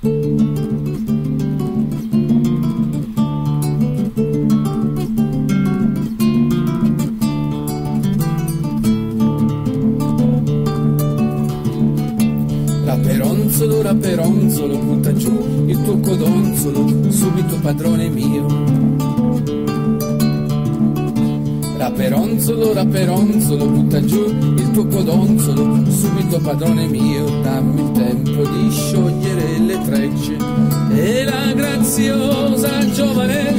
Raperonzolo, butta giù il tuo codonzolo, subito padrone mio. Raperonzolo, butta giù il tuo codonzolo, subito padrone mio. Dammi il tempo di sciogliere le trecce e la graziosa giovane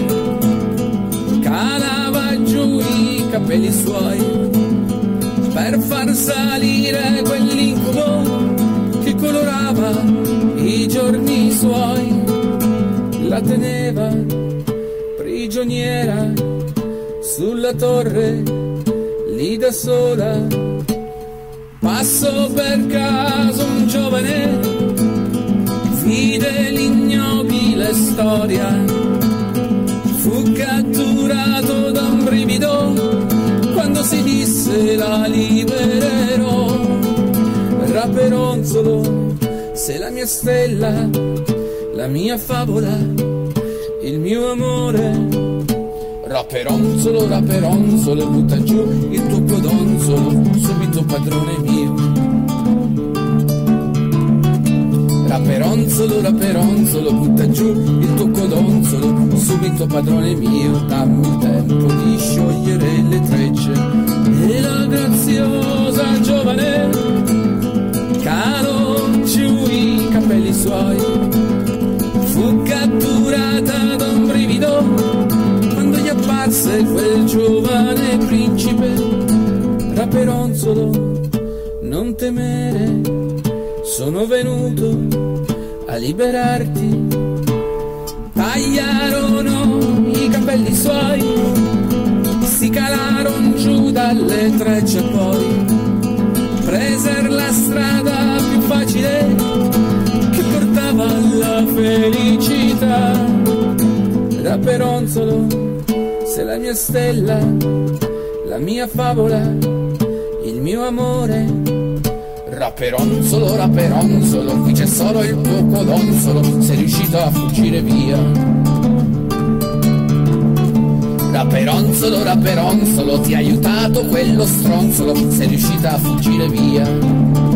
calava giù i capelli suoi per far salire quell'incubo che colorava i giorni suoi. La teneva prigioniera sulla torre, lì da sola. Passò per caso un giovane, vide l'ignobile storia, fu catturato da un brivido quando si disse la libererò. Raperonzolo, sei la mia stella, la mia favola, il mio amore. Raperonzolo, butta giù il tuo codonzolo, subito padrone mio. Raperonzolo, butta giù il tuo codonzolo, subito padrone mio. Dammi il tempo di sciogliere le trecce e la graziosa giovane calò giù i capelli suoi, fu catturata da un brivido quando gli apparse quel giovane principe. Raperonzolo, non temere, sono venuto a liberarti. Tagliarono i capelli suoi, si calarono giù dalle trecce, poi preser la strada più facile che portava alla felicità. Raperonzolo, sei la mia stella, la mia favola, il mio amore. Raperonzolo, qui c'è solo il tuo codonzolo, sei riuscito a fuggire via. Raperonzolo, ti ha aiutato quello stronzolo, sei riuscita a fuggire via.